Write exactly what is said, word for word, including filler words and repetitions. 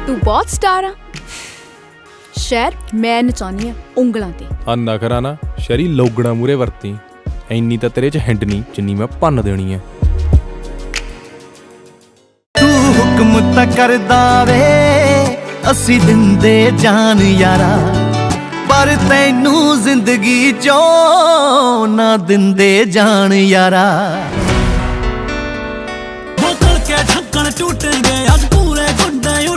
तू बहुत स्टार आ। शहर मैं नचानी उंगलों ते। आ नखरा ना शहरी लोगड़ा मूरे वरती, इन्नी तो तेरे च हिंड नहीं जिन्नी मैं भन्न देनी है। तू हुक्म ता करदा वे असी दिंदे जान यारा, पर तैनू जिंदगी चो ना दिंदे जान यारा। बोतल के ढक्कन टूट गए अज पूरे गुड्डे